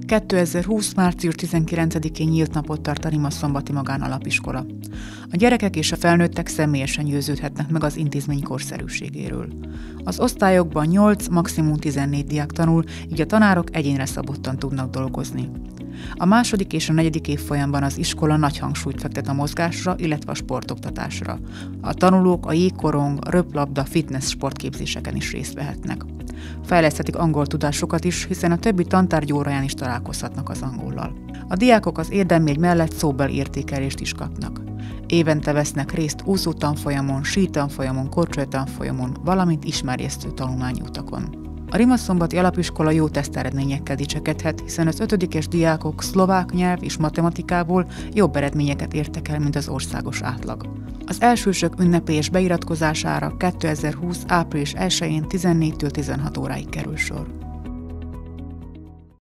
2020. március 19-én nyílt napot tart a Rimasztombati Magánalapiskola. A gyerekek és a felnőttek személyesen győződhetnek meg az intézmény korszerűségéről. Az osztályokban 8, maximum 14 diák tanul, így a tanárok egyénre szabottan tudnak dolgozni. A második és a negyedik évfolyamban az iskola nagy hangsúlyt fektet a mozgásra, illetve a sportoktatásra. A tanulók a jégkorong, röplabda, fitness sportképzéseken is részt vehetnek. Fejleszthetik angol tudásukat is, hiszen a többi tantárgy óráján is találkozhatnak az angollal. A diákok az érdemjegy mellett szóbeli értékelést is kapnak. Évente vesznek részt úszótanfolyamon, sítanfolyamon, korcsolytanfolyamon, valamint ismerjesztő tanulmányutakon. A Rimasztombati Alapiskola jó teszteredményekkel dicsekedhet, hiszen az 5-es diákok szlovák nyelv és matematikából jobb eredményeket értek el, mint az országos átlag. Az elsősök ünnepélyes beiratkozására 2020. április 1-én 14-től 16 óráig kerül sor.